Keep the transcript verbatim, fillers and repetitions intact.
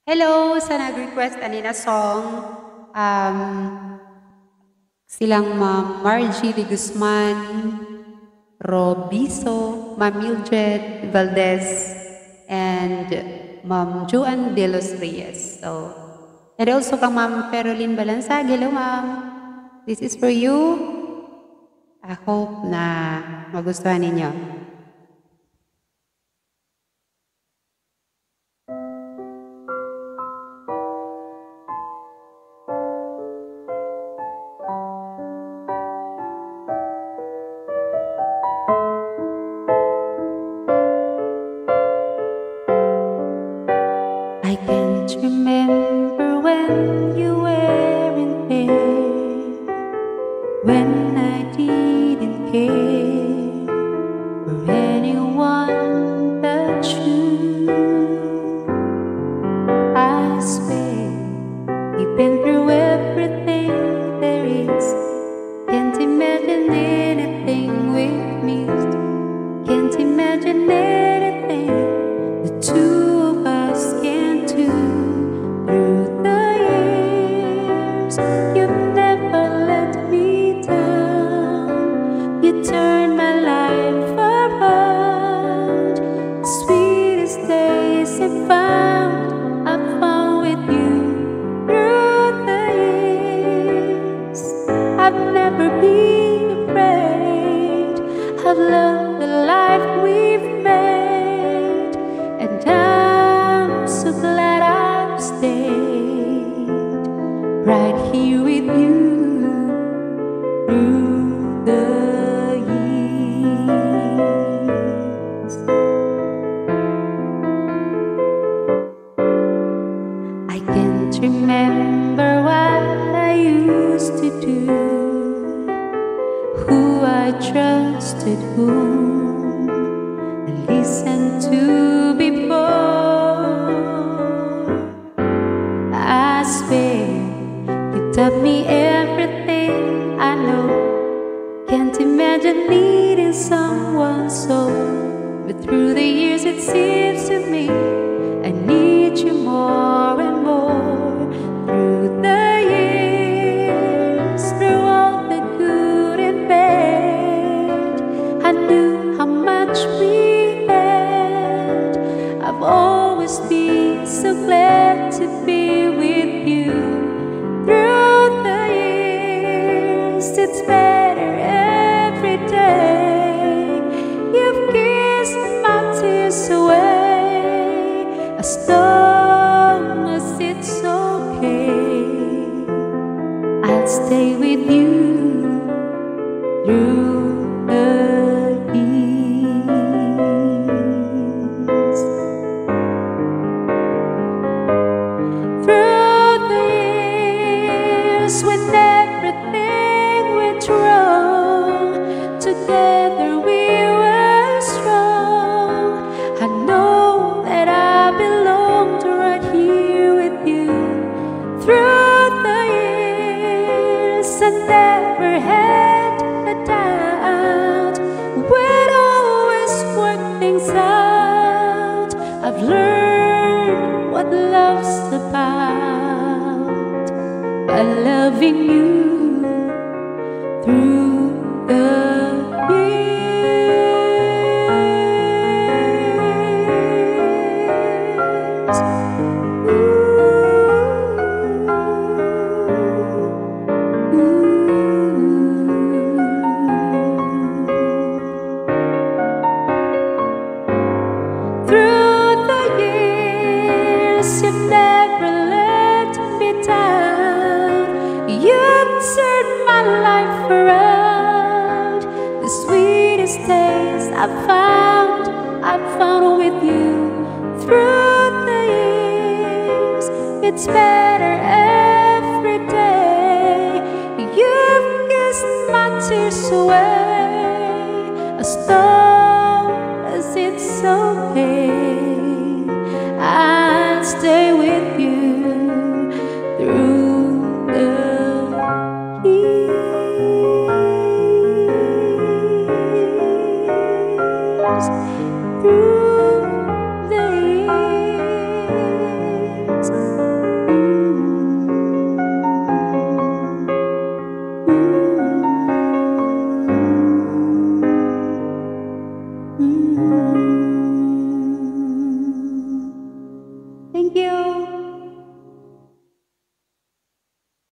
Hello, sa nag-request ani na song, um, silang Ma'am Margie de Guzman, Robiso, Ma'am Mildred Valdez, and Ma'am Joan De Los Reyes. So, and also kang Ma'am Ferolyn Balansag. Hello, Ma'am. This is for you. I hope na magustuhan ninyo. I can't remember when you weren't there, when I didn't care for anyone but you. I swear you've been through everything there is. Can't imagine anything we've missed. Can't imagine anything the two of us can do through the years. You've never let me down. You turned my life around. The sweetest days I found, I found with you through the years. I've never been afraid. I've loved the life we've made, and I'm so glad I've stayed right here with you through the years. I can't remember what I used to do, who I trusted, whom I listened to before. I swear you taught me everything I know. Can't imagine needing someone so, but through the years it seems to me I need you more and more. Through the years, through all the good and bad, I knew how much we had. I've always been so glad to be with you through the years. It's better every day. You've kissed my tears away, as long as it's okay. I'll stay with you through the years. Through the years, when everything went wrong, together we were strong. I know that I belonged right here with you. Through the years, I never had a doubt. We'd always work things out. I've learned what love's about by loving you through the years. Through the years, you've never let me down. You've turned my life around. The sweetest days I've found, I've found with you through the years. It's better every day. You've kissed my tears away, as long as it's okay.